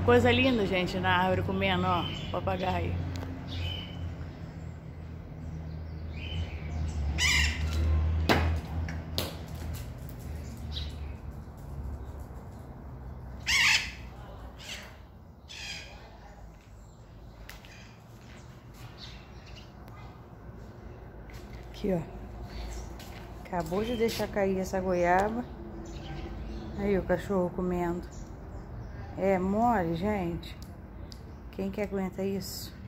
Coisa linda, gente, na árvore comendo, ó, papagaio. Aqui, ó. Acabou de deixar cair essa goiaba. Aí o cachorro comendo. É mole, gente. Quem que aguenta isso?